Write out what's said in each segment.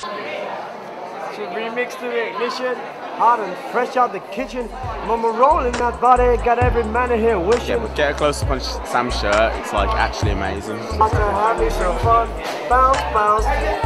Remix to the ignition, hot and fresh out the kitchen. Mama rolling that body, got every man in here wishing. Yeah, but get a close up on Sam's shirt, it's like actually amazing. Have me some fun, bounce, bounce.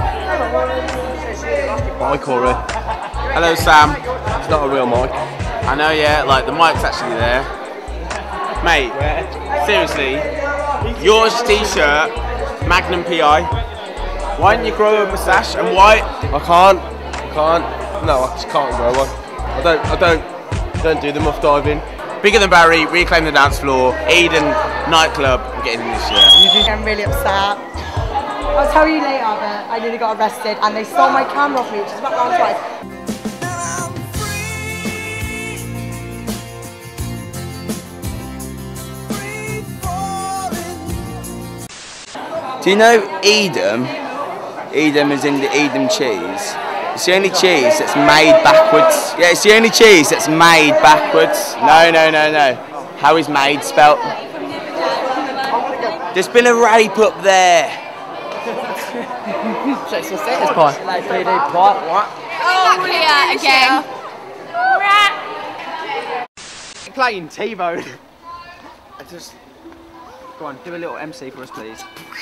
Hi Corey. Hello Sam. It's not a real mic. I know, yeah, like the mic's actually there. Mate, seriously, yours t-shirt, Magnum PI. Why didn't you grow a moustache and why? I can't. No, I just can't grow one. I don't do the muff diving. Bigger Than Barry, reclaim the dance floor, Eden nightclub, I'm getting in this year. I'm really upset. I'll tell you later, but I nearly got arrested and they stole my camera off me, which is about round twice. Do you know Eden? Eden is in the Eden cheese. It's the only cheese that's made backwards. Yeah, it's the only cheese that's made backwards. No. How is made spelt? There's been a rape up there. Oh, yeah, again. Playing T-Bone. Go on, do a little MC for us, please.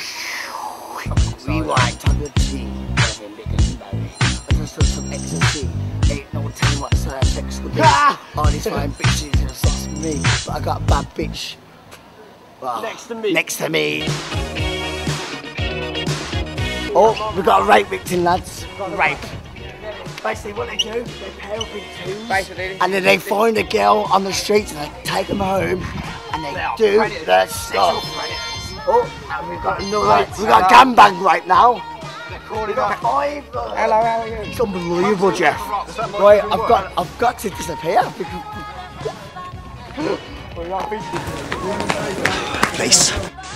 Rewind on the G, I just took some ecstasy. Ain't no time whatsoever sex with me. All these fine bitches have sex with me, but I got a bad bitch. Wow. Next to me. Oh, we got a rape victim, lads. Rape. Basically what they do, they pay off in twos, and then they find a girl on the streets and they take them home and they do their stuff. Oh, and we've got another. We've got a gangbang right now. We've got 5. Hello, how are you? It's unbelievable, Jeff. Right, I've got to disappear. Please.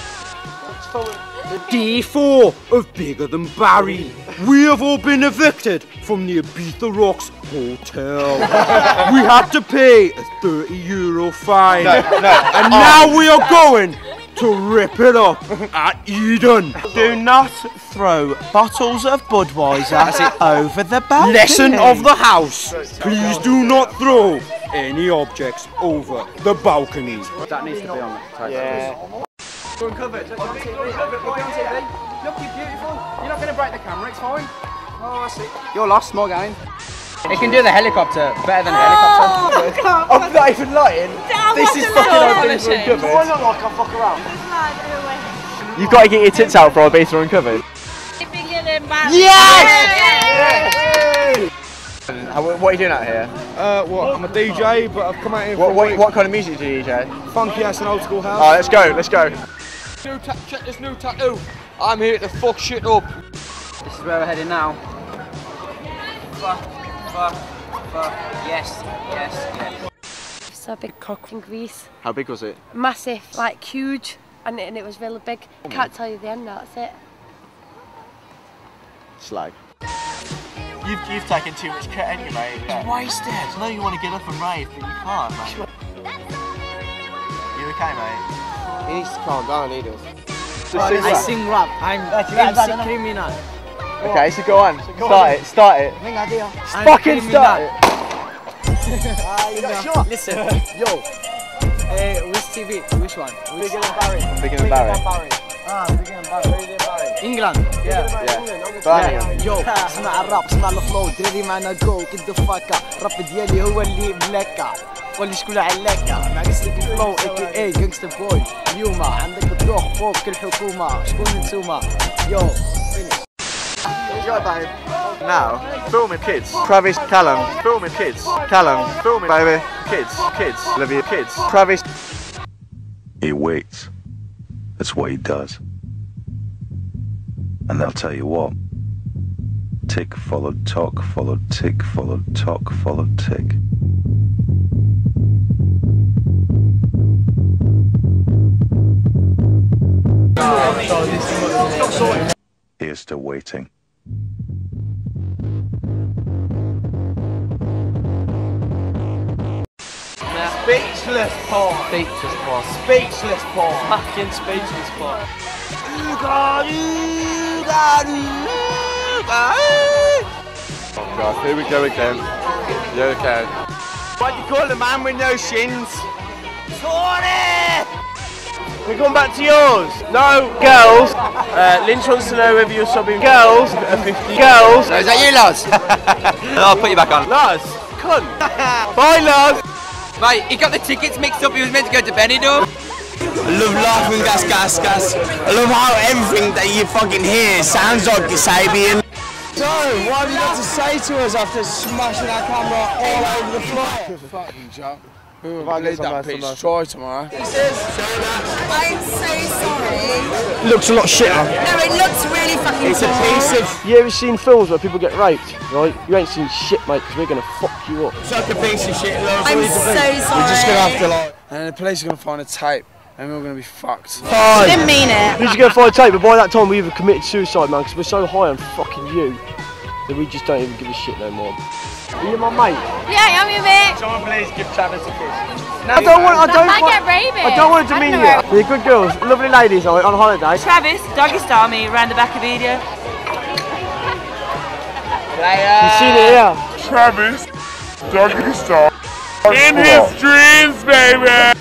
D4 of Bigger Than Barry. We have all been evicted from the Ibiza Rocks Hotel. We had to pay a €30 fine. And now we are going to rip it up at Eden. Do not throw bottles of Budweiser over the balcony. Lesson of the house. Please do not throw any objects over the balcony. That needs to be on the title. Yeah. We're uncovered. We're on TV. Look, you're beautiful. You're not going to break the camera, it's fine. Oh, I see. You're lost, small game. It can do the helicopter better than a helicopter. I'm not even lying. This is fucking Ibiza Uncovered. Why not like I fuck around? You've got to get your tits out for Ibiza Uncovered. Yes! What are you doing out here? I'm a DJ, but I've come out here for what kind of music do you DJ? funky ass and old school house. Oh, let's go. Check this new tattoo. I'm here to fuck shit up. This is where we're heading now. Fuck. Yes. It's a big cock in Greece. How big was it? Massive, like huge, and it was really big. I can't tell you the end, that's it. Slag. You've taken too much cut, ain't you, mate? It's wasted. I know you want to get up and rave, but you can't, mate. You okay, mate? He needs to calm down, he does. I sing rap. I'm MC criminal. Okay, so go on. Start it. Fucking start it. Listen, yo. Which TV? Which one? Bigger Than Barry. Bigger Than Barry. Bigger Than Barry. England. Birmingham. Yo, اسمع الراب، اسمع الفلو، دري معنا جو كد فاكا، راب ديالي هو اللي ملاكا، واللي شكون علاكا، ناقص لك الفلو اي جانجستر بوي، اليوم عندك الذوق فوق كل حكومة، شكون انتوما؟ يو Now, filming kids. Travis, Callum, filming kids. Callum, filming baby. Kids. Olivia, kids. Travis. He waits. That's what he does. And they'll tell you what. Tick followed tock, followed tick, followed tock, followed tick. Here's to waiting. Speechless Paul. Speechless Paul. Fucking speechless Paul. Oh, here we go again. Yeah, okay. What do you call a man with no shins? Sorry! We're going back to yours. No, girls. Lynch wants to know whether you're subbing girls at 50. Girls. No, is that you, Lars? I'll put you back on. Lars, cunt. Bye, Lars. Mate, he got the tickets mixed up. He was meant to go to Benidorm. I love laughing gas. I love how everything that you fucking hear sounds like Kasabian. So, what have you got to say to us after smashing our camera all over the floor? Fucking joke. I need that peach try tomorrow. I'm so sorry. Looks a lot shitter. No, it looks really fucking It's a piece of... You ever seen films where people get raped, right? You ain't seen shit, mate, because we're going to fuck you up. Such a piece of shit, love. I'm so sorry. We're just going to have to, like... And then the police are going to find a tape, and we're going to be fucked. I didn't mean it. We're just going to find a tape, but by that time we either committed suicide, man, because we're so high on fucking you that we just don't even give a shit no more. Are you my mate? Yeah, I'm your mate. Someone please give Travis a kiss. I don't want to demean you. You're good girls, lovely ladies on holiday. Travis, doggy style me around the back of the video. You seen it here? Travis, doggy style. In his dreams, baby.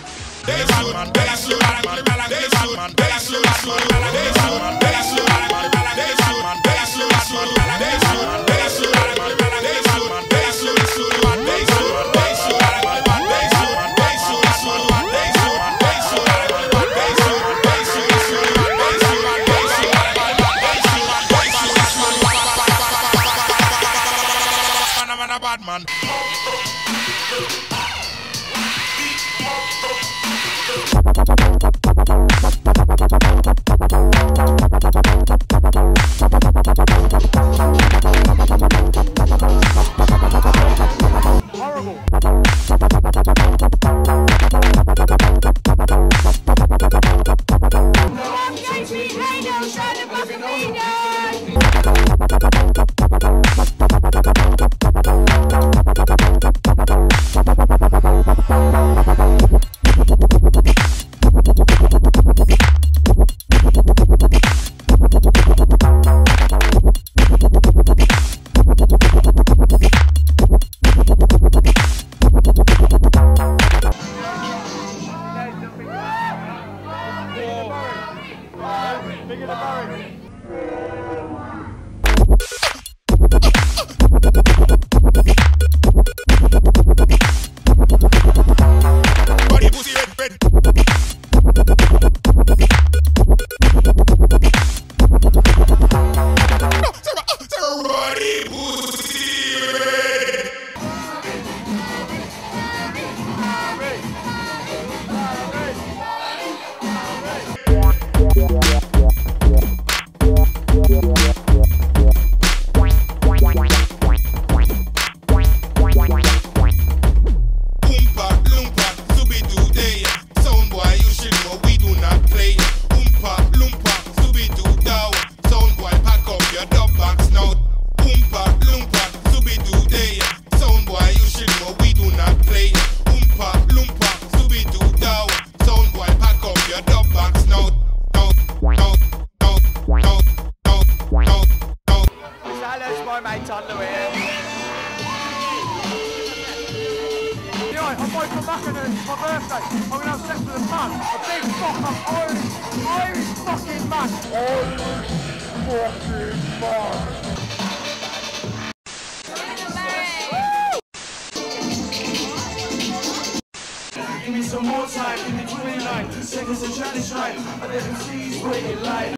Give me some more time, give me 29 seconds to try this right. I let them see waiting like.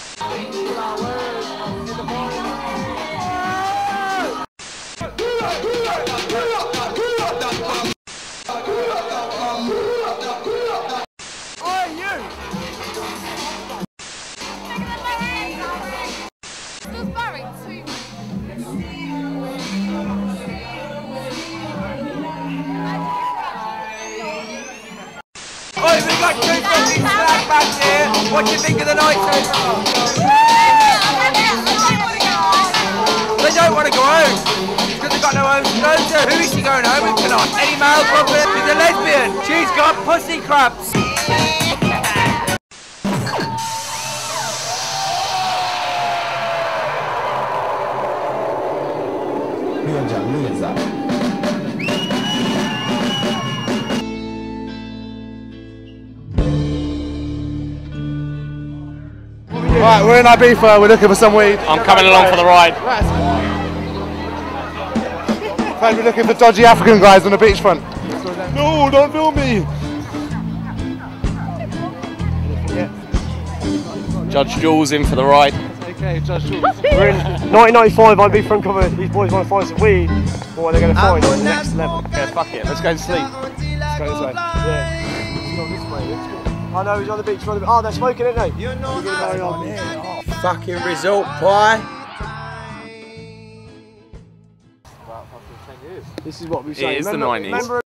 What do you think of the night so far? They don't want to go home because they've got no home to go to. Who is she going home with tonight? Any male problem? She's a lesbian. She's got pussy cramps. Right, we're in Ibiza, we're looking for some weed. I'm coming along for the ride. We're looking for dodgy African guys on the beachfront. No, don't film me! Judge Jules in for the ride. Okay, Judge Jules. We're in 1995, I'd be front cover. These boys want to find some weed. What are they going to find on the next level? Yeah, fuck it, let's go to sleep. Let's go this way. Yeah. Let's go this way. Let's go. I know, he's on the beach. Oh, they're smoking, aren't they? Fucking result pie. This is what we It say. is the 90s. Remember